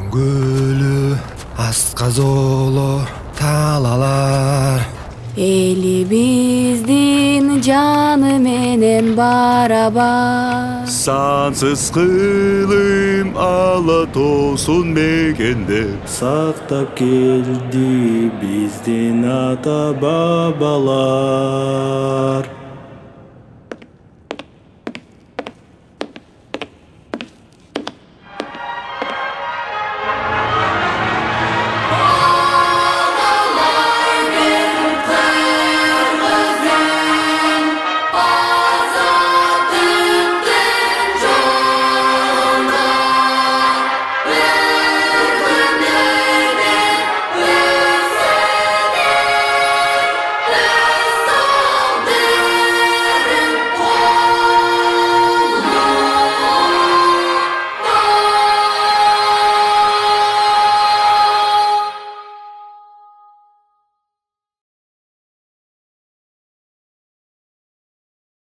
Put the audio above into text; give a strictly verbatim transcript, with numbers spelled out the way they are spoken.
көлү, асказоолор, талалар. Элибиздин жаны менен барабар. Сансыз кылым ала тоосун мекендеп, сактап келди биздин ата бабалар.